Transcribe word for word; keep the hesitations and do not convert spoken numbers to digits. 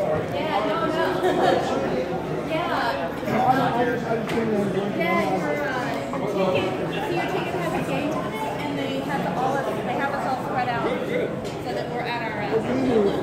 Yeah, no, no. Yeah. Yeah, your, uh, your ticket, so your ticket has a gauge on it, and they have all of, they have us all spread out so that we're at our, uh,